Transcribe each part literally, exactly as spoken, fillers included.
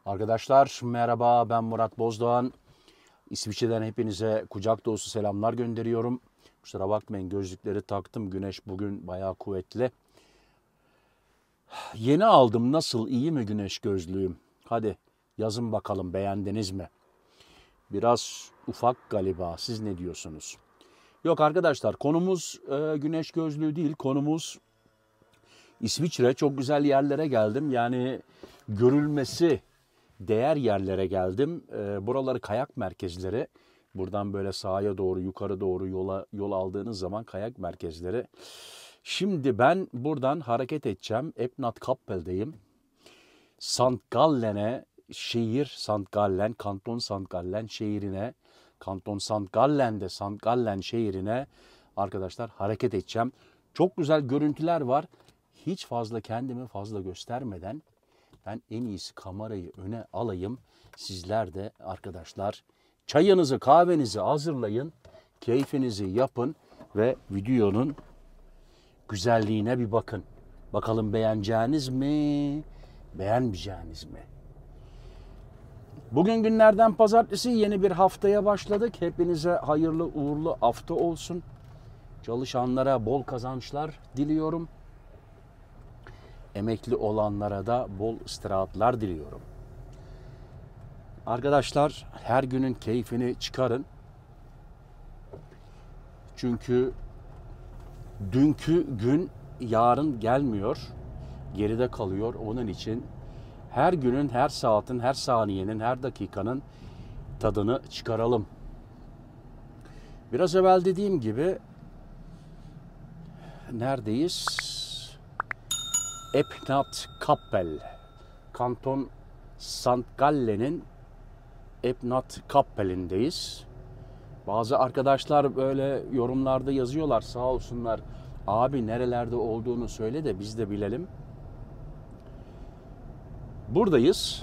Arkadaşlar merhaba, ben Murat Bozdoğan. İsviçre'den hepinize kucak dolusu selamlar gönderiyorum. Kusura bakmayın, gözlükleri taktım. Güneş bugün bayağı kuvvetli. Yeni aldım. Nasıl, iyi mi güneş gözlüğüm? Hadi yazın bakalım, beğendiniz mi? Biraz ufak galiba, siz ne diyorsunuz? Yok arkadaşlar, konumuz e, güneş gözlüğü değil. Konumuz İsviçre. Çok güzel yerlere geldim. Yani görülmesi değer yerlere geldim. E, buraları kayak merkezleri. Buradan böyle sağa doğru, yukarı doğru yola yol aldığınız zaman kayak merkezleri. Şimdi ben buradan hareket edeceğim. Ebnat-Kappel'deyim. Sankt Gallen'e, şehir Sankt Gallen, Kanton Sankt Gallen şehrine, Kanton Sankt Gallen'de Sankt Gallen şehrine arkadaşlar hareket edeceğim. Çok güzel görüntüler var. Hiç fazla kendimi fazla göstermeden ben en iyisi kamerayı öne alayım. Sizler de arkadaşlar çayınızı, kahvenizi hazırlayın, keyfinizi yapın ve videonun güzelliğine bir bakın. Bakalım beğeneceğiniz mi, beğenmeyeceğiniz mi? Bugün günlerden pazartesi, yeni bir haftaya başladık. Hepinize hayırlı uğurlu hafta olsun. Çalışanlara bol kazançlar diliyorum. Emekli olanlara da bol istirahatlar diliyorum. Arkadaşlar her günün keyfini çıkarın. Çünkü dünkü gün yarın gelmiyor. Geride kalıyor. Onun için her günün, her saatin, her saniyenin, her dakikanın tadını çıkaralım. Biraz evvel dediğim gibi neredeyiz? Ebnat-Kappel. Kanton Sankt Gallen'in Ebnat-Kappel'indeyiz. Bazı arkadaşlar böyle yorumlarda yazıyorlar, sağ olsunlar. Abi nerelerde olduğunu söyle de biz de bilelim. Buradayız.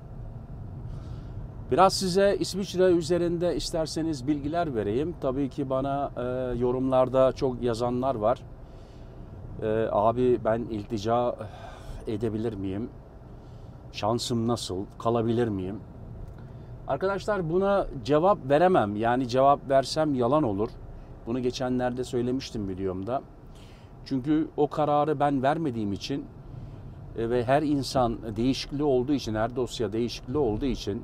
Biraz size İsviçre üzerinde isterseniz bilgiler vereyim. Tabii ki bana e, yorumlarda çok yazanlar var. E, abi ben iltica edebilir miyim? Şansım nasıl? Kalabilir miyim? Arkadaşlar buna cevap veremem. Yani cevap versem yalan olur. Bunu geçenlerde söylemiştim videomda. Çünkü o kararı ben vermediğim için ve her insan değişikliği olduğu için, her dosya değişikliği olduğu için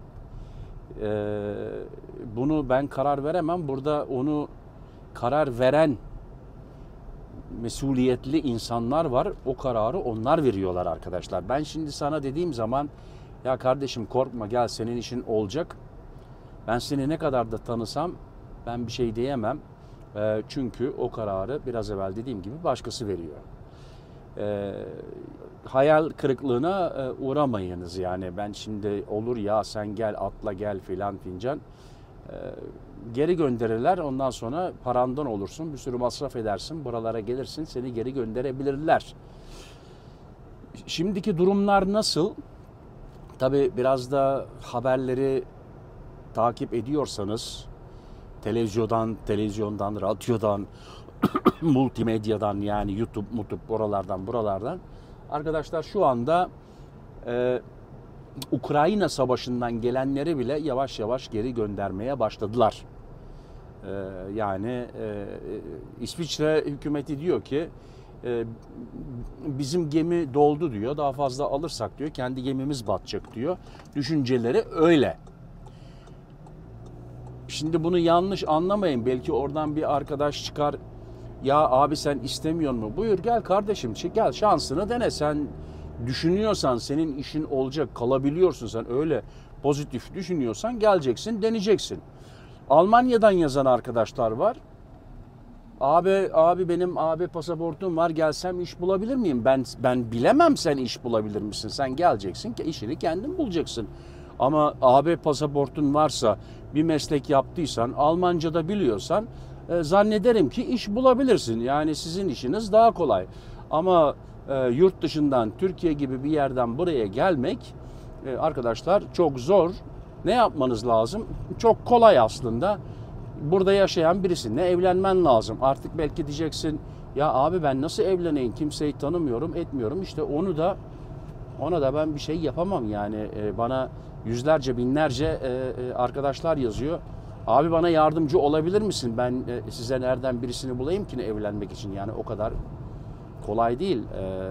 bunu ben karar veremem. Burada onu karar veren mesuliyetli insanlar var. O kararı onlar veriyorlar arkadaşlar. Ben şimdi sana dediğim zaman ya kardeşim korkma gel senin işin olacak. Ben seni ne kadar da tanısam ben bir şey diyemem. E, çünkü o kararı biraz evvel dediğim gibi başkası veriyor. E, hayal kırıklığına e, uğramayınız yani. Ben şimdi olur ya sen gel atla gel filan fincan. E, geri gönderirler. Ondan sonra parandan olursun. Bir sürü masraf edersin. Buralara gelirsin. Seni geri gönderebilirler. Şimdiki durumlar nasıl? Tabii biraz da haberleri takip ediyorsanız televizyondan, televizyondan, radyodan, multimedyadan yani YouTube, YouTube oralardan, buralardan arkadaşlar şu anda e, Ukrayna Savaşı'ndan gelenleri bile yavaş yavaş geri göndermeye başladılar. E, yani e, İsviçre hükümeti diyor ki e, bizim gemi doldu diyor. Daha fazla alırsak diyor kendi gemimiz batacak diyor. Düşünceleri öyle. Şimdi bunu yanlış anlamayın. Belki oradan bir arkadaş çıkar. Ya abi sen istemiyor mu? Buyur gel kardeşim. Gel şansını dene. Sen düşünüyorsan senin işin olacak. Kalabiliyorsun sen öyle pozitif düşünüyorsan geleceksin deneyeceksin. Almanya'dan yazan arkadaşlar var. Abi abi benim abi pasaportum var gelsem iş bulabilir miyim? Ben ben bilemem sen iş bulabilir misin? Sen geleceksin ki işini kendin bulacaksın. Ama A B pasaportun varsa bir meslek yaptıysan, Almanca da biliyorsan e, zannederim ki iş bulabilirsin. Yani sizin işiniz daha kolay. Ama e, yurt dışından Türkiye gibi bir yerden buraya gelmek e, arkadaşlar çok zor. Ne yapmanız lazım? Çok kolay aslında. Burada yaşayan birisinle evlenmen lazım. Artık belki diyeceksin ya abi ben nasıl evleneyim? Kimseyi tanımıyorum, etmiyorum. İşte onu da Ona da ben bir şey yapamam yani. E, bana yüzlerce binlerce e, e, arkadaşlar yazıyor. Abi bana yardımcı olabilir misin? Ben e, size nereden birisini bulayım ki evlenmek için? Yani o kadar kolay değil. E,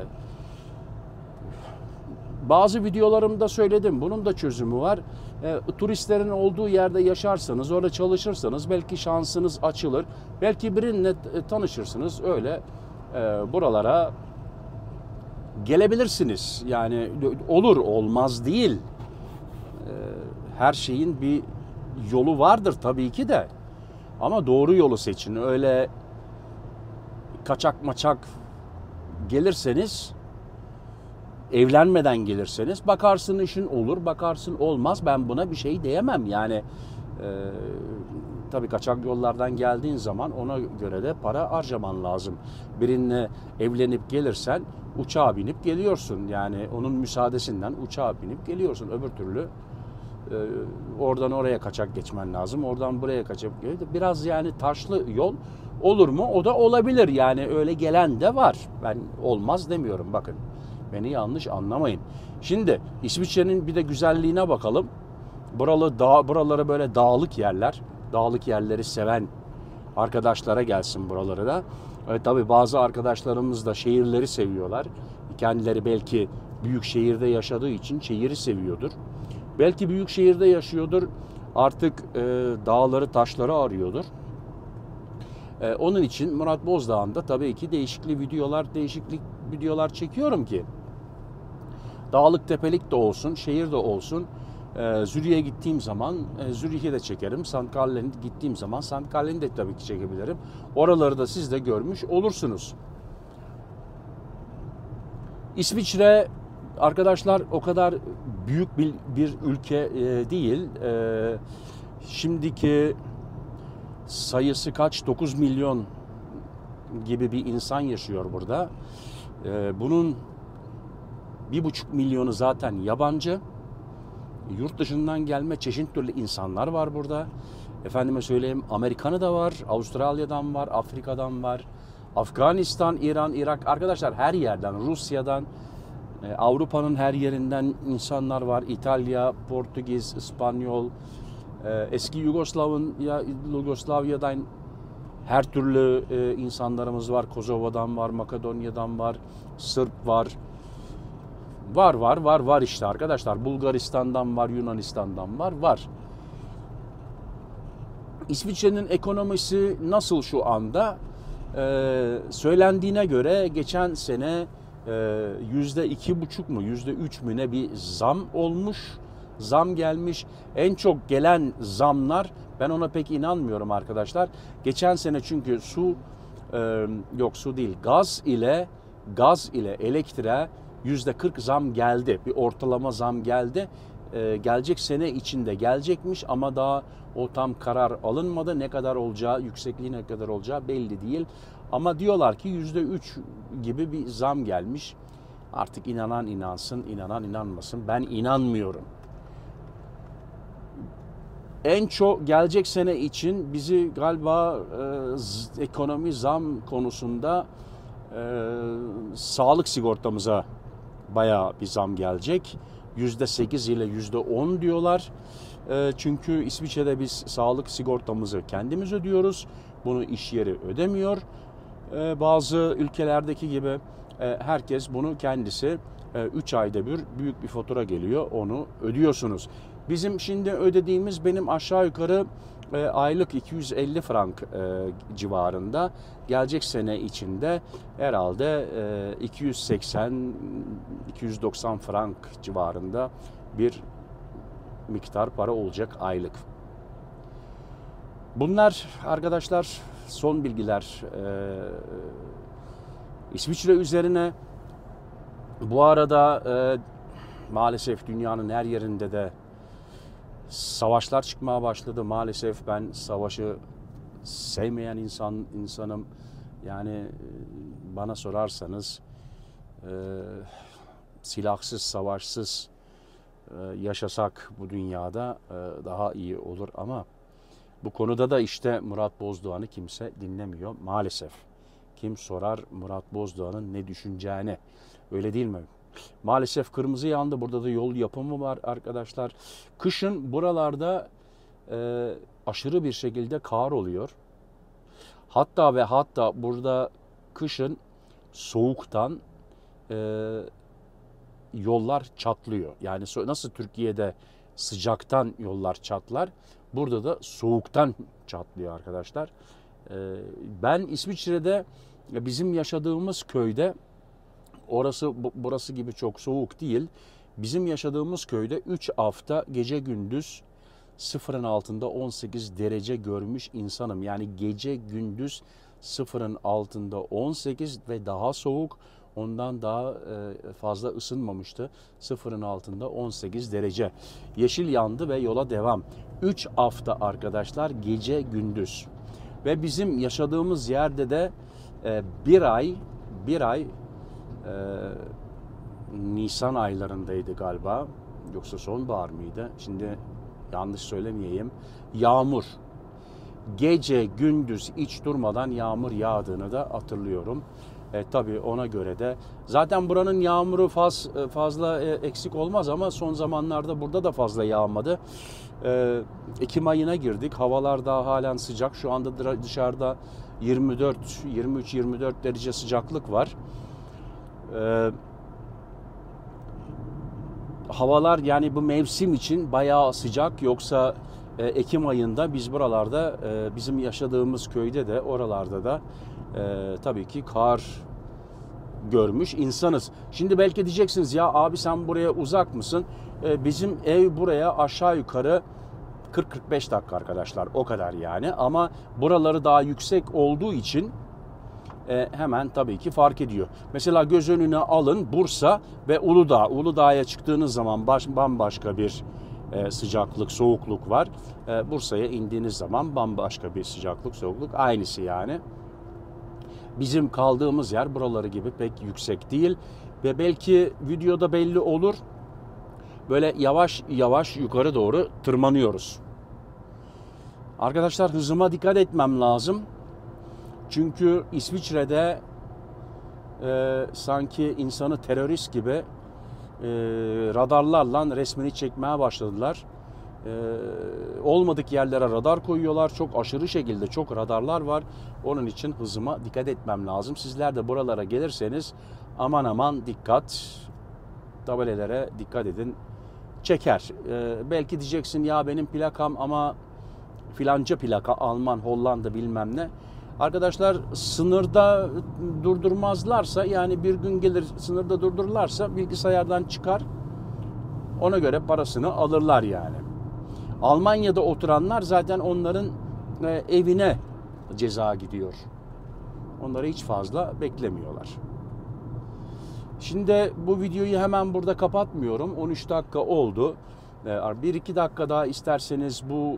bazı videolarımda söyledim. Bunun da çözümü var. E, turistlerin olduğu yerde yaşarsanız, orada çalışırsanız belki şansınız açılır. Belki birinle tanışırsınız. Öyle e, buralara gelebilirsiniz. Yani olur, olmaz değil. Her şeyin bir yolu vardır tabii ki de. Ama doğru yolu seçin. Öyle kaçak maçak gelirseniz, evlenmeden gelirseniz bakarsın işin olur, bakarsın olmaz. Ben buna bir şey diyemem. Yani e, tabii kaçak yollardan geldiğin zaman ona göre de para harcaman lazım. Birinle evlenip gelirsen uçağa binip geliyorsun. Yani onun müsaadesinden uçağa binip geliyorsun. Öbür türlü e, oradan oraya kaçak geçmen lazım. Oradan buraya kaçak. Biraz yani taşlı yol olur mu? O da olabilir. Yani öyle gelen de var. Ben olmaz demiyorum bakın. Beni yanlış anlamayın. Şimdi İsviçre'nin bir de güzelliğine bakalım. Buralı dağ, buraları böyle dağlık yerler. Dağlık yerleri seven arkadaşlara gelsin buraları da. E, tabii bazı arkadaşlarımız da şehirleri seviyorlar. Kendileri belki büyük şehirde yaşadığı için şehri seviyordur. Belki büyük şehirde yaşıyordur. Artık e, dağları, taşları arıyordur. E, onun için Murat Bozdağ'ında tabii ki değişikli videolar, değişiklik videolar çekiyorum ki dağlık tepelik de olsun, şehir de olsun. E, Zürih'e gittiğim zaman e, Zürih'e de çekerim. Sankt Gallen'e gittiğim zaman Sankt Gallen'i de tabii ki çekebilirim. Oraları da siz de görmüş olursunuz. İsviçre arkadaşlar o kadar büyük bir, bir ülke e, değil. E, şimdiki sayısı kaç? dokuz milyon gibi bir insan yaşıyor burada. E, bunun bir buçuk milyonu zaten yabancı. Yurt dışından gelme çeşitli türlü insanlar var burada. Efendime söyleyeyim Amerikanı da var, Avustralya'dan var, Afrika'dan var. Afganistan, İran, Irak arkadaşlar her yerden, Rusya'dan, Avrupa'nın her yerinden insanlar var. İtalya, Portekiz, İspanyol, eski Yugoslav'ın ya Yugoslavya'dan her türlü insanlarımız var. Kosova'dan var, Makedonya'dan var, Sırp var. Var var var var işte arkadaşlar. Bulgaristan'dan var, Yunanistan'dan var, var. İsviçre'nin ekonomisi nasıl şu anda? Ee, söylendiğine göre geçen sene e, yüzde iki buçuk mu, yüzde üç mü ne bir zam olmuş, zam gelmiş. En çok gelen zamlar, ben ona pek inanmıyorum arkadaşlar. Geçen sene çünkü su e, yok su değil, gaz ile gaz ile elektriğe yüzde kırk zam geldi. Bir ortalama zam geldi. Ee, gelecek sene içinde gelecekmiş ama daha o tam karar alınmadı. Ne kadar olacağı, yüksekliği ne kadar olacağı belli değil. Ama diyorlar ki yüzde üç gibi bir zam gelmiş. Artık inanan inansın, inanan inanmasın. Ben inanmıyorum. En çok gelecek sene için bizi galiba e, ekonomi zam konusunda e, sağlık sigortamıza bayağı bir zam gelecek. yüzde sekiz ile yüzde on diyorlar. E, çünkü İsviçre'de biz sağlık sigortamızı kendimiz ödüyoruz. Bunu iş yeri ödemiyor. E, bazı ülkelerdeki gibi e, herkes bunu kendisi üç ayda bir büyük bir fatura geliyor. Onu ödüyorsunuz. Bizim şimdi ödediğimiz benim aşağı yukarı e, aylık iki yüz elli frank e, civarında. Gelecek sene içinde herhalde e, iki yüz seksen iki yüz doksan frank civarında bir miktar para olacak aylık. Bunlar arkadaşlar son bilgiler. E, İsviçre üzerine bu arada e, maalesef dünyanın her yerinde de savaşlar çıkmaya başladı. Maalesef ben savaşı sevmeyen insan insanım. Yani bana sorarsanız e, silahsız, savaşsız e, yaşasak bu dünyada e, daha iyi olur ama bu konuda da işte Murat Bozdoğan'ı kimse dinlemiyor maalesef. Kim sorar Murat Bozdoğan'ın ne düşüneceğini? Öyle değil mi? Maalesef kırmızı yandı. Burada da yol yapımı var arkadaşlar. Kışın buralarda e, aşırı bir şekilde kar oluyor. Hatta ve hatta burada kışın soğuktan e, yollar çatlıyor. Yani nasıl Türkiye'de sıcaktan yollar çatlar, burada da soğuktan çatlıyor arkadaşlar. E, ben İsviçre'de bizim yaşadığımız köyde, orası burası gibi çok soğuk değil. Bizim yaşadığımız köyde üç hafta gece gündüz sıfırın altında on sekiz derece görmüş insanım. Yani gece gündüz sıfırın altında on sekiz ve daha soğuk, ondan daha fazla ısınmamıştı. Sıfırın altında on sekiz derece. Yeşil yandı ve yola devam. üç hafta arkadaşlar gece gündüz. Ve bizim yaşadığımız yerde de bir ay bir ay e, Nisan aylarındaydı galiba. Yoksa sonbahar mıydı? Şimdi yanlış söylemeyeyim. Yağmur. Gece gündüz hiç durmadan yağmur yağdığını da hatırlıyorum. E, tabii ona göre de zaten buranın yağmuru faz, fazla e, eksik olmaz ama son zamanlarda burada da fazla yağmadı. E, Ekim ayına girdik. Havalar daha halen sıcak. Şu anda dışarıda yirmi dört, yirmi üç, yirmi dört derece sıcaklık var. E, havalar yani bu mevsim için bayağı sıcak. Yoksa e, Ekim ayında biz buralarda, e, bizim yaşadığımız köyde de oralarda da e, tabii ki kar görmüş insanız. Şimdi belki diyeceksiniz ya abi sen buraya uzak mısın? E, bizim ev buraya aşağı yukarı kırk kırk beş dakika arkadaşlar, o kadar yani. Ama buraları daha yüksek olduğu için e, hemen tabii ki fark ediyor. Mesela göz önüne alın Bursa ve Uludağ. Uludağ'a çıktığınız zaman baş, bambaşka bir e, sıcaklık, soğukluk var. E, Bursa'ya indiğiniz zaman bambaşka bir sıcaklık, soğukluk, aynısı yani. Bizim kaldığımız yer buraları gibi pek yüksek değil ve belki videoda belli olur. Böyle yavaş yavaş yukarı doğru tırmanıyoruz. Arkadaşlar hızıma dikkat etmem lazım. Çünkü İsviçre'de e, sanki insanı terörist gibi e, radarlarla resmini çekmeye başladılar. E, olmadık yerlere radar koyuyorlar. Çok aşırı şekilde çok radarlar var. Onun için hızıma dikkat etmem lazım. Sizler de buralara gelirseniz aman aman dikkat. Tabelelere dikkat edin. Çeker. E, belki diyeceksin ya benim plakam ama filanca plaka, Alman, Hollanda bilmem ne. Arkadaşlar sınırda durdurmazlarsa, yani bir gün gelir sınırda durdururlarsa bilgisayardan çıkar. Ona göre parasını alırlar yani. Almanya'da oturanlar zaten onların e, evine ceza gidiyor. Onları hiç fazla beklemiyorlar. Şimdi bu videoyu hemen burada kapatmıyorum. on üç dakika oldu. bir iki dakika daha isterseniz bu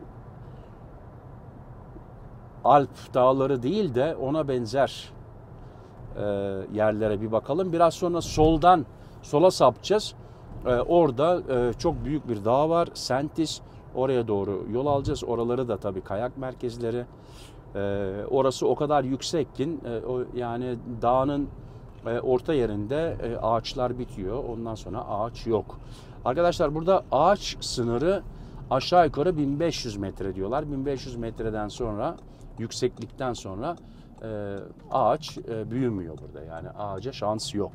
Alp dağları değil de ona benzer e, yerlere bir bakalım. Biraz sonra soldan sola sapacağız. E, orada e, çok büyük bir dağ var. Sentis. Oraya doğru yol alacağız. Oraları da tabii kayak merkezleri. E, orası o kadar yüksek ki e, o, yani dağın e, orta yerinde e, ağaçlar bitiyor. Ondan sonra ağaç yok. Arkadaşlar burada ağaç sınırı aşağı yukarı bin beş yüz metre diyorlar. bin beş yüz metreden sonra, yükseklikten sonra e, ağaç e, büyümüyor burada. Yani ağaca şans yok.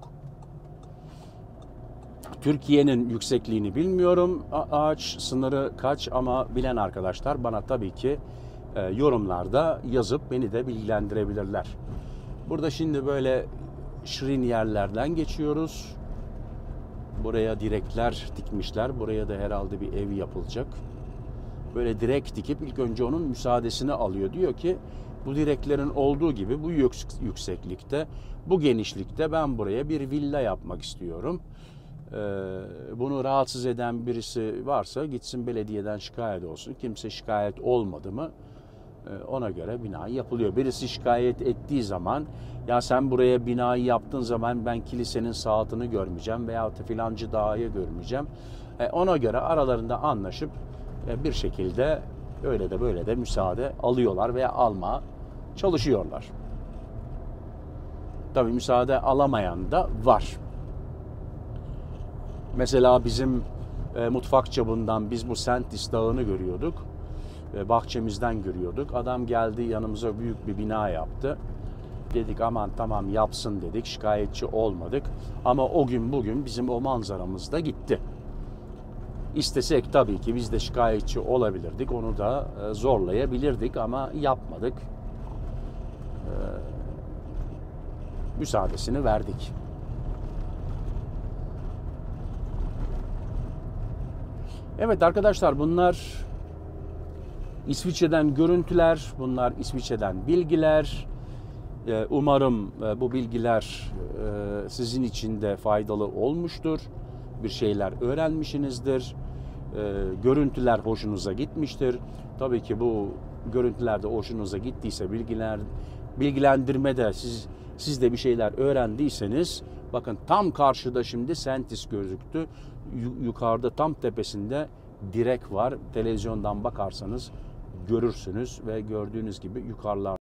Türkiye'nin yüksekliğini bilmiyorum. Ağaç sınırı kaç ama bilen arkadaşlar bana tabii ki e, yorumlarda yazıp beni de bilgilendirebilirler. Burada şimdi böyle şirin yerlerden geçiyoruz. Buraya direkler dikmişler. Buraya da herhalde bir ev yapılacak. Böyle direk dikip ilk önce onun müsaadesini alıyor. Diyor ki bu direklerin olduğu gibi bu yükseklikte, bu genişlikte ben buraya bir villa yapmak istiyorum. Ee, bunu rahatsız eden birisi varsa gitsin belediyeden şikayet olsun. Kimse şikayet olmadı mı e, ona göre bina yapılıyor. Birisi şikayet ettiği zaman ya sen buraya binayı yaptığın zaman ben kilisenin saatini görmeyeceğim veyahut da filancı dağı görmeyeceğim. E, ona göre aralarında anlaşıp e, bir şekilde öyle de böyle de müsaade alıyorlar veya almaya çalışıyorlar. Tabii müsaade alamayan da var. Mesela bizim e, mutfak çapından biz bu Sentis Dağı'nı görüyorduk. E, bahçemizden görüyorduk. Adam geldi yanımıza büyük bir bina yaptı. Dedik aman tamam yapsın dedik. Şikayetçi olmadık. Ama o gün bugün bizim o manzaramız da gitti. İstesek tabii ki biz de şikayetçi olabilirdik. Onu da e, zorlayabilirdik ama yapmadık. E, müsaadesini verdik. Evet arkadaşlar, bunlar İsviçre'den görüntüler, bunlar İsviçre'den bilgiler. Umarım bu bilgiler sizin için de faydalı olmuştur. Bir şeyler öğrenmişsinizdir. Görüntüler hoşunuza gitmiştir. Tabii ki bu görüntülerde hoşunuza gittiyse, bilgiler bilgilendirme de siz siz de bir şeyler öğrendiyseniz, bakın tam karşıda şimdi Sentis gözüktü. Yukarıda tam tepesinde direk var. Televizyondan bakarsanız görürsünüz ve gördüğünüz gibi yukarılar